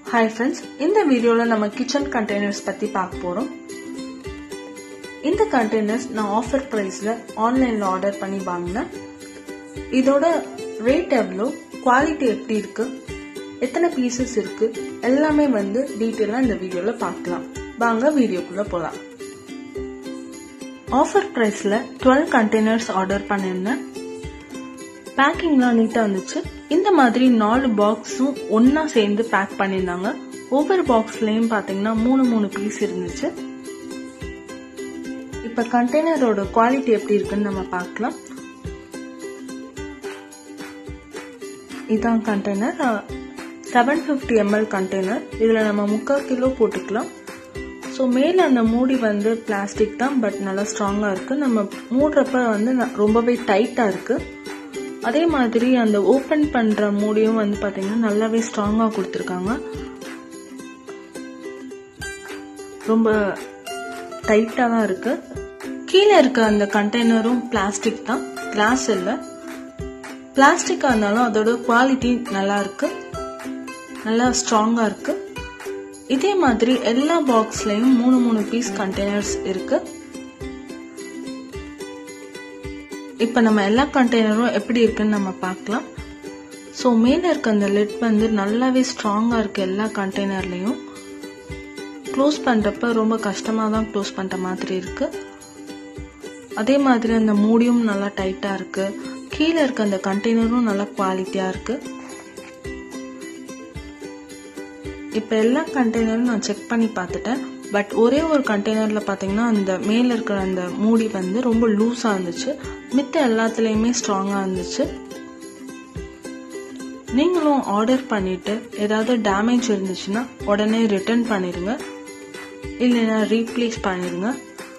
Hi friends, in the video la nama kitchen containers பத்தி பார்க்க போறோம். இந்த containers நான் offer price ல online ல ஆர்டர் பண்ணி வாங்குனேன். இதோட rate எவ்வளவு, quality எப்படி இருக்கு, எத்தனை pieces இருக்கு எல்லாமே வந்து டீடைலா இந்த வீடியோல பார்க்கலாம். வாங்க வீடியோக்குள்ள போலாம். Offer price ல 12 containers ஆர்டர் பண்ணிருந்தேன். பேக்கிங்லாம் நீட்டா இருந்துச்சு. இந்த மாதிரி 4 பாக்ஸும் ஒன்னா சேர்ந்து பேக் பண்ணிருந்தாங்க. ஒவ்வொரு பாக்ஸ்லயும் பாத்தீங்கன்னா 3 பீஸ் இருந்துச்சு. இப்ப கண்டெய்னரோட குவாலிட்டி எப்படி இருக்குன்னு நம்ம பார்க்கலாம். இதான் கண்டெய்னர், 750 ml கண்டெய்னர். இதுல நம்ம 3/4 கிலோ போட்டுக்கலாம். ஸோ மேல அந்த மூடி வந்து பிளாஸ்டிக் தான், பட் நல்லா ஸ்ட்ராங்கா இருக்கு. நம்ம மூடுறப்ப வந்து ரொம்பவே டைட்டா இருக்கு. அதே மாதிரி அந்த ஓபன் பண்ற மூடியும் வந்து பாத்தீங்கன்னா நல்லாவே ஸ்ட்ராங்கா கொடுத்திருக்காங்க. ரொம்ப டைட்டா தான் இருக்கு. கீழே இருக்க அந்த கண்டெய்னரும் பிளாஸ்டிக் தான், கிளாஸ் இல்ல. பிளாஸ்டிக்கா இருந்தாலும் அதோட குவாலிட்டி நல்லா இருக்கு, நல்லா ஸ்ட்ராங்கா இருக்கு. இதே மாதிரி எல்லா பாக்ஸ்லயும் 3 பீஸ் கண்டெய்னர்ஸ் இருக்கு. இப்ப நம்ம எல்லா கண்டெய்னரும் எப்படி இருக்குன்னு நம்ம பார்க்கலாம். ஸோ மேல இருக்க அந்த லிட் வந்து நல்லாவே ஸ்ட்ராங்கா இருக்கு. எல்லா கண்டெய்னர்லயும் க்ளோஸ் பண்றப்ப ரொம்ப கஷ்டமா தான் க்ளோஸ் பண்ற மாதிரி இருக்கு. அதே மாதிரி அந்த மூடியும் நல்லா டைட்டா இருக்கு. கீழே இருக்க அந்த கண்டெய்னரும் நல்லா குவாலிட்டியா இருக்கு. இப்ப எல்லா கண்டெய்னரும் நான் செக் பண்ணி பார்த்துட்டேன். பட் ஒரே ஒரு கண்டெய்னர்ல பாத்தீங்கன்னா அந்த மேல இருக்கிற அந்த மூடி வந்து ரொம்ப லூஸா இருந்துச்சு. மித்த எல்லாத்துலயுமே ஸ்ட்ராங்கா இருந்துச்சு. நீங்களும் ஆர்டர் பண்ணிட்டு ஏதாவது டேமேஜ் இருந்துச்சுன்னா உடனே ரிட்டர்ன் பண்ணிருங்க, இல்லைன்னா ரீப்ளேஸ் பண்ணிருங்க.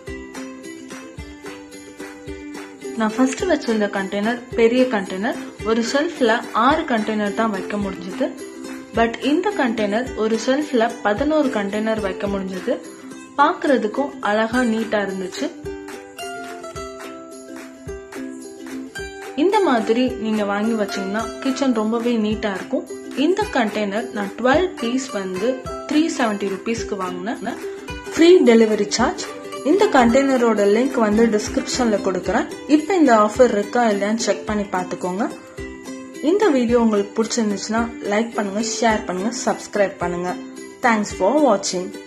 நான் ஃபர்ஸ்ட் வச்சிருந்த கண்டெய்னர் பெரிய கண்டெய்னர். ஒரு ஷெல்ஃப்ல 6 கண்டெய்னர் தான் வைக்க முடிஞ்சது. பட் இந்த கண்டெய்னர் ஒரு ஷெல்ஃப்ல 11 கண்டெய்னர் வைக்க முடிஞ்சது. பாக்குறதுக்கும் அழகா நீட்டா இருந்துச்சு. இந்த மாதிரி நீங்க வாங்கி வச்சீங்கன்னா கிச்சன் ரொம்பவே நீட்டா இருக்கும். இந்த கண்டெய்னர் நான் 12 பீஸ் வந்து 370 rupeesக்கு வாங்கினேன். Free delivery charge. இந்த கண்டெய்னரோட லிங்க் வந்து டிஸ்கிரிப்ஷன்ல கொடுக்கறேன். இப்ப இந்த ஆஃபர் இருக்கா இல்லையான்னு செக் பண்ணி பாத்துக்கோங்க. இந்த வீடியோ உங்களுக்கு பிடிச்சிருந்துச்சுன்னா லைக் பண்ணுங்க, ஷேர் பண்ணுங்க, சப்ஸ்கிரைப் பண்ணுங்க. தேங்க்ஸ் ஃபார் வாட்சிங்.